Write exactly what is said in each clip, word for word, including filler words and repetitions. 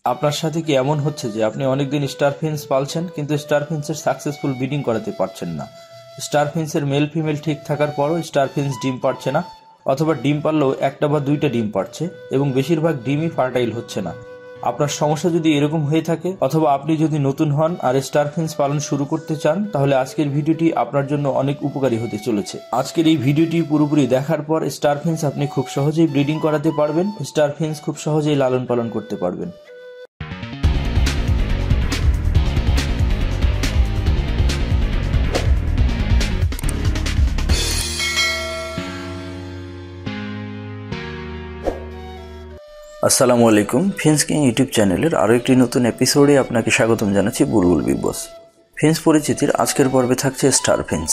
আপনার সাথে কি এমন হচ্ছে যে আপনি অনেকদিন স্টার ফিন্স পালছেন কিন্তু স্টার ফিন্সের সাকসেসফুল ব্রিডিং করাতে পারছেন না? স্টার ফিন্সের মেল ফিমেল ঠিক থাকার পরও স্টার ফিন্স ডিম পারছে না, অথবা ডিম পারলেও একটা বা দুইটা ডিম পারছে এবং বেশিরভাগ ডিমই ফার্টাইল হচ্ছে না। আপনার সমস্যা যদি এরকম হয়ে থাকে, অথবা আপনি যদি নতুন হন আর স্টার ফিন্স পালন শুরু করতে চান, তাহলে আজকের ভিডিওটি আপনার জন্য অনেক উপকারী হতে চলেছে। আজকের এই ভিডিওটি পুরোপুরি দেখার পর স্টার ফিন্স আপনি খুব সহজেই ব্রিডিং করাতে পারবেন, স্টার ফিন্স খুব সহজেই লালন পালন করতে পারবেন। আসসালামু আলাইকুম, ফিন্স কিং ইউটিউব চ্যানেলের আরও একটি নতুন এপিসোডে আপনাকে স্বাগতম জানাচ্ছি। বুলবুল বিগ বস ফিন্স পরিচিতির আজকের পর্বে থাকছে স্টার ফিন্স।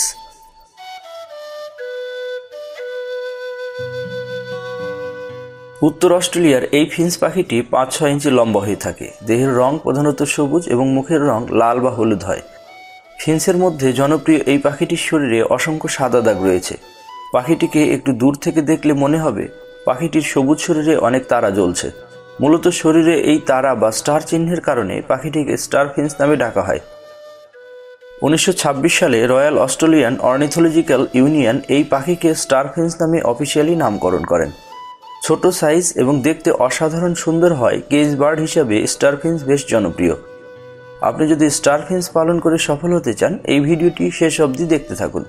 উত্তর অস্ট্রেলিয়ার এই ফিন্স পাখিটি পাঁচ ছয় ইঞ্চি লম্বা হয়ে থাকে। দেহের রং প্রধানত সবুজ এবং মুখের রং লাল বা হলুদ হয়। ফিন্সের মধ্যে জনপ্রিয় এই পাখিটির শরীরে অসংখ্য সাদা দাগ রয়েছে। পাখিটিকে একটু দূর থেকে দেখলে মনে হবে পাখিটির সবুজ শরীরে অনেক তারা জ্বলছে। মূলত শরীরে এই তারা বা স্টার চিহ্নের কারণে পাখিটিকে স্টার ফিন্স নামে ডাকা হয়। উনিশশো ছাব্বিশ সালে রয়্যাল অস্ট্রেলিয়ান অর্নিথোলজিক্যাল ইউনিয়ন এই পাখিকে স্টার ফিন্স নামে অফিসিয়ালি নামকরণ করেন। ছোট সাইজ এবং দেখতে অসাধারণ সুন্দর হয় কেজ বার্ড হিসাবে স্টার ফিন্স বেশ জনপ্রিয়। আপনি যদি স্টার ফিন্স পালন করে সফল হতে চান, এই ভিডিওটি শেষ অবধি দেখতে থাকুন।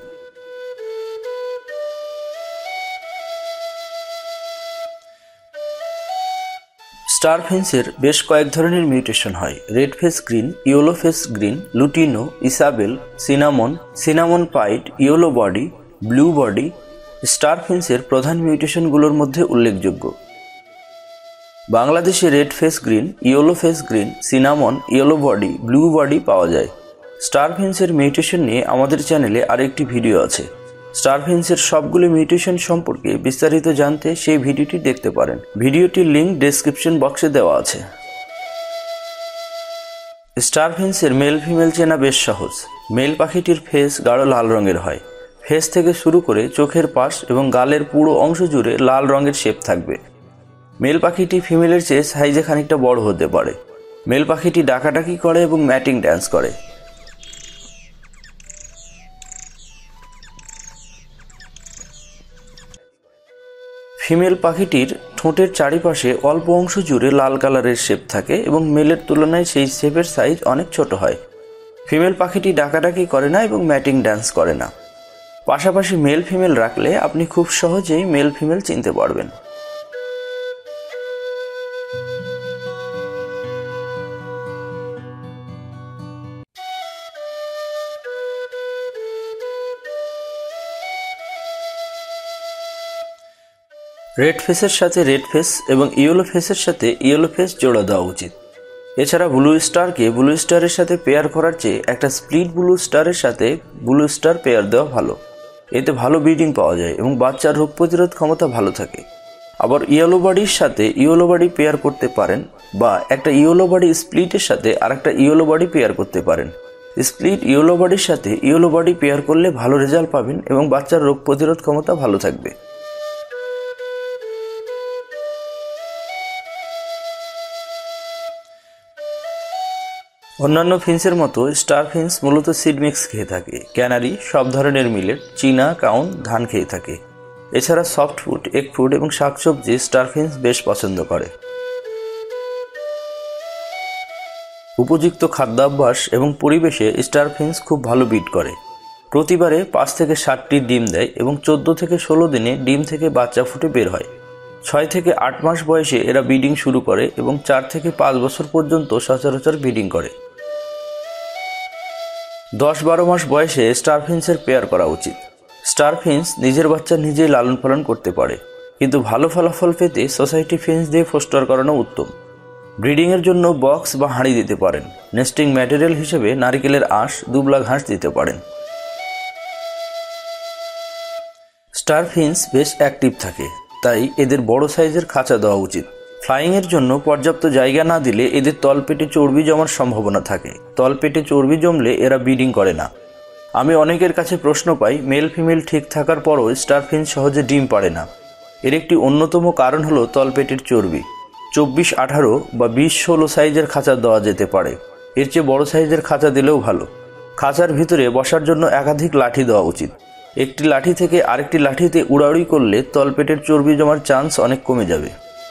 স্টার ফিন্সের বেশ কয়েক ধরনের মিউটেশন হয়। Red face green, yellow face green, lutino, isabel, cinnamon, cinnamon pied, yellow body, blue body star ফিন্সের প্রধান মিউটেশনগুলোর মধ্যে উল্লেখযোগ্য। বাংলাদেশে red face green, yellow face green, cinnamon, yellow body, blue body পাওয়া যায়। স্টার ফিন্সের মিউটেশন নিয়ে আমাদের চ্যানেলে আরেকটি ভিডিও আছে। স্টার ফিন্সের সবগুলো মিউটেশন সম্পর্কে বিস্তারিত জানতে সেই ভিডিওটি দেখতে পারেন। ভিডিওটির লিঙ্ক ডেসক্রিপশন বক্সে দেওয়া আছে। স্টার ফিন্সের মেল ফিমেল চেনা বেশ সহজ। মেল পাখিটির ফেস গাঢ় লাল রঙের হয়। ফেস থেকে শুরু করে চোখের পাশ এবং গালের পুরো অংশ জুড়ে লাল রঙের শেপ থাকবে। মেল পাখিটি ফিমেলের চেয়ে সাইজে খানিকটা বড় হতে পারে। মেল পাখিটি ডাকাডাকি করে এবং ম্যাটিং ড্যান্স করে। ফিমেল পাখিটির ঠোঁটের চারিপাশে অল্প অংশ জুড়ে লাল কালারের শেপ থাকে এবং মেলের তুলনায় সেই শেপের সাইজ অনেক ছোট হয়। ফিমেল পাখিটি ডাকাডাকি করে না এবং ম্যাটিং ড্যান্স করে না। পাশাপাশি মেল ফিমেল রাখলে আপনি খুব সহজেই মেল ফিমেল চিনতে পারবেন। রেড ফেসের সাথে রেড ফেস এবং ইয়েলো ফেসের সাথে ইয়েলো ফেস জোড়া দেওয়া উচিত। এছাড়া ব্লু স্টারকে ব্লু স্টারের সাথে পেয়ার করার চেয়ে একটা স্প্লিট ব্লু স্টারের সাথে ব্লু স্টার পেয়ার দেওয়া ভালো। এতে ভালো ব্রিডিং পাওয়া যায় এবং বাচ্চার রোগ প্রতিরোধ ক্ষমতা ভালো থাকে। আবার ইয়েলো বডির সাথে ইয়েলো বডি পেয়ার করতে পারেন, বা একটা ইয়েলো বডি স্প্লিটের সাথে আর একটা ইয়েলো বডি পেয়ার করতে পারেন। স্প্লিট ইয়েলো বডির সাথে ইয়েলো বডি পেয়ার করলে ভালো রেজাল্ট পাবেন এবং বাচ্চার রোগ প্রতিরোধ ক্ষমতা ভালো থাকবে। অন্যান্য ফিন্সের মতো স্টার ফিন্স মূলত সিড মিক্স খেয়ে থাকে। ক্যানারি, সব ধরনের মিলেট, চীনা, কাউন, ধান খেয়ে থাকে। এছাড়া সফট ফুড, এগ ফুড এবং শাকসবজি স্টার ফিন্স বেশ পছন্দ করে। উপযুক্ত খাদ্যাভ্যাস এবং পরিবেশে স্টার ফিন্স খুব ভালো ব্রিড করে। প্রতিবারে পাঁচ থেকে ষাটটি ডিম দেয় এবং চোদ্দ থেকে ষোলো দিনে ডিম থেকে বাচ্চা ফুটে বের হয়। ছয় থেকে আট মাস বয়সে এরা ব্রিডিং শুরু করে এবং চার থেকে পাঁচ বছর পর্যন্ত সচরাচর ব্রিডিং করে। দশ বারো মাস বয়সে স্টার ফিন্সের পেয়ার করা উচিত। স্টার ফিন্স নিজের বাচ্চা নিজেই লালন পালন করতে পারে, কিন্তু ভালো ফলাফল পেতে সোসাইটি ফিন্স দিয়ে ফোস্টার করানো উত্তম। ব্রিডিংয়ের জন্য বক্স বা হাঁড়ি দিতে পারেন। নেস্টিং ম্যাটেরিয়াল হিসেবে নারিকেলের আঁশ, দুবলা ঘাস দিতে পারেন। স্টার ফিন্স বেশ অ্যাক্টিভ থাকে, তাই এদের বড় সাইজের খাঁচা দেওয়া উচিত। ফ্লাইংয়ের জন্য পর্যাপ্ত জায়গা না দিলে এদের তলপেটে চর্বি জমার সম্ভাবনা থাকে। তলপেটে চর্বি জমলে এরা ব্রিডিং করে না। আমি অনেকের কাছে প্রশ্ন পাই, মেল ফিমেল ঠিক থাকার পরও স্টার ফিন্স সহজে ডিম পারে না। এর একটি অন্যতম কারণ হলো তলপেটের চর্বি। চব্বিশ আঠারো বা বিশ ষোলো সাইজের খাঁচা দেওয়া যেতে পারে। এর চেয়ে বড় সাইজের খাঁচা দিলেও ভালো। খাঁচার ভিতরে বসার জন্য একাধিক লাঠি দেওয়া উচিত। একটি লাঠি থেকে আরেকটি লাঠিতে উড়াউড়ি করলে তলপেটের চর্বি জমার চান্স অনেক কমে যাবে।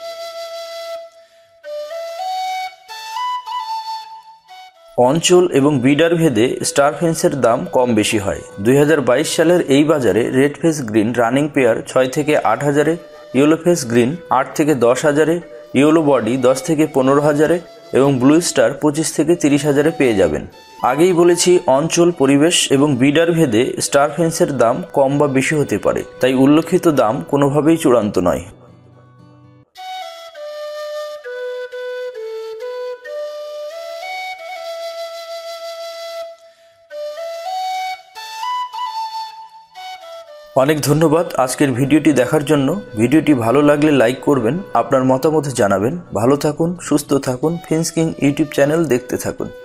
অঞ্চল এবং বিডার ভেদে স্টার ফেন্সের দাম কম বেশি হয়। দুই হাজার বাইশ সালের এই বাজারে red face green running pair ছয় থেকে আট হাজারে, ইয়েলো ফেস গ্রিন আট থেকে দশ হাজারে, ইয়েলো বডি দশ থেকে পনেরো হাজারে এবং ব্লু স্টার পঁচিশ থেকে তিরিশ হাজারে পেয়ে যাবেন। আগেই বলেছি অঞ্চল, পরিবেশ এবং বিডার ভেদে স্টার ফেন্সের দাম কম বা বেশি হতে পারে, তাই উল্লেখিত দাম কোনোভাবেই চূড়ান্ত নয়। অনেক ধন্যবাদ আজকের ভিডিওটি দেখার জন্য। ভিডিওটি ভালো লাগলে লাইক করবেন, আপনার মতামত জানাবেন। ভালো থাকুন, সুস্থ থাকুন, ফিঞ্চ কিং ইউটিউব চ্যানেল দেখতে থাকুন।